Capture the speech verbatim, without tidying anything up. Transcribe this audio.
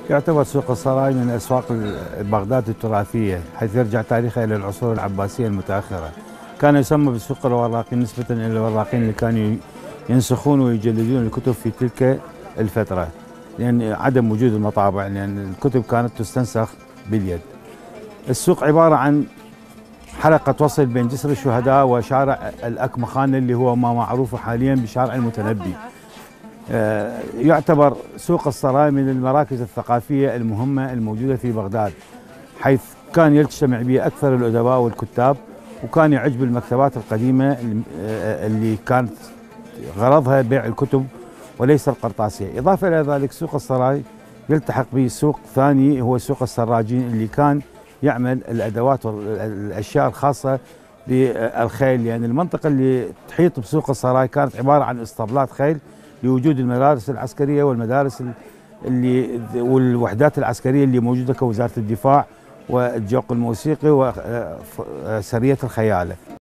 يعتبر سوق السراي من أسواق بغداد التراثية، حيث يرجع تاريخها إلى العصور العباسية المتأخرة. كان يسمى بسوق الوراقين نسبة إلى الوراقين اللي كانوا ينسخون ويجلدون الكتب في تلك الفترة، لأن عدم وجود المطابع، لأن الكتب كانت تستنسخ باليد. السوق عبارة عن حلقة وصل بين جسر الشهداء وشارع الأكمخانة اللي هو ما معروف حاليا بشارع المتنبي. يعتبر سوق السراي من المراكز الثقافية المهمة الموجودة في بغداد، حيث كان يجتمع به أكثر الأدباء والكتاب، وكان يعج بالمكتبات القديمة اللي كانت غرضها بيع الكتب وليس القرطاسية. إضافة إلى ذلك سوق السراي يلتحق به سوق ثاني هو سوق السراجين، اللي كان يعمل الأدوات والأشياء الخاصة بالخيل، لأن يعني المنطقة اللي تحيط بسوق السراي كانت عبارة عن اسطبلات خيل لوجود المدارس العسكرية والمدارس اللي والوحدات العسكرية اللي موجودة كوزارة الدفاع والجوق الموسيقي وسرية الخيالة.